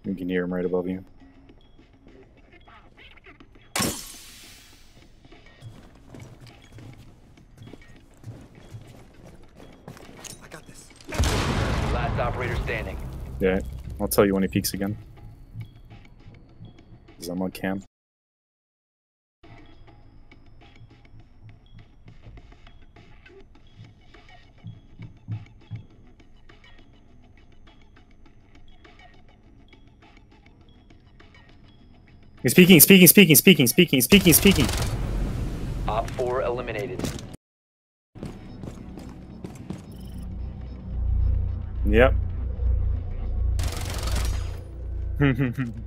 You can hear him right above you. I got this. Last operator standing. Yeah, I'll tell you when he peeks again. 'Cause I'm on cam. He's speaking. Op 4 eliminated. Yep.